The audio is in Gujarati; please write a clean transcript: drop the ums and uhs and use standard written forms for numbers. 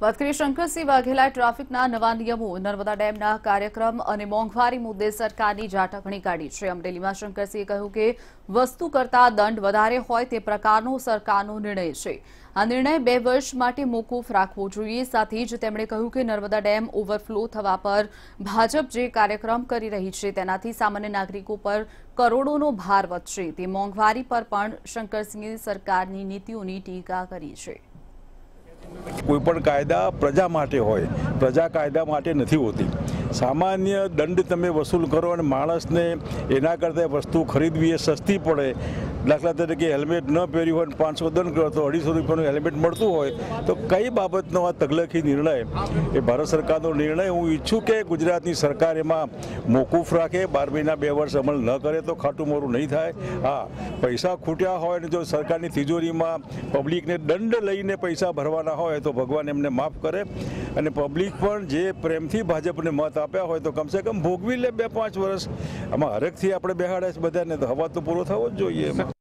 વાત કરીએ શંકરસિંહ વાઘેલા ટ્રાફિકના નવા નિયમો નર્મદા ડેમના કાર્યક્રમ અને મોંઘવારી મુદ્દે સરકારની ઝાટકણી કાઢી છે। અમરેલીમાં શંકરસિંહે કહ્યું કે વસ્તુ કરતા દંડ વધારે હોય તે પ્રકારનો સરકારનો નિર્ણય છે। આ નિર્ણય 2 વર્ષ માટે મોકૂફ રાખવો જોઈએ। સાથે જ તેમણે કહ્યું કે નર્મદા ડેમ ઓવરફ્લો થવા પર ભાજપ જે કાર્યક્રમ કરી રહી છે તેનાથી સામાન્ય નાગરિકો પર કરોડોનો ભાર વધશે। તે મોંઘવારી પર પણ શંકરસિંહે સરકારની નીતિઓની ટીકા કરી છે। कोईपण कायदा प्रजा माटे होय, प्रजा कायदा माटे नहीं होती। सामान्य दंड तमे वसूल करो और माणस ने एना करता वस्तु खरीदवी सस्ती पड़े। दाखला तरीके हेल्मेट न पहेर्यु होय 500 दंड करो तो 250 रूपियाનું हेल्मेट मळतुं होय तो कई बाबतनो आ तगलखी निर्णय ए भारत सरकारनो निर्णय हूँ ઈચ્છું કે ગુજરાતની સરકાર એમાં મોકૂફ રાખે। 12 મહિના 2 વર્ષ અમલ ન કરે તો ખાટું મોરું નહીં થાય। હા, પૈસા ખૂટ્યા હોય ને જો સરકારની તિજોરીમાં પબ્લિકને દંડ લઈને પૈસા ભરવાના હોય તો ભગવાન એમને માફ કરે અને પબ્લિક પણ જે પ્રેમથી ભાજપને મત આપ્યા હોય તો કમસે કમ ભોગવી લે 2-5 વર્ષ। આમાં હરેકથી આપણે બેહાડે બધાને તો હવા તો પૂરો થવો જ જોઈએ।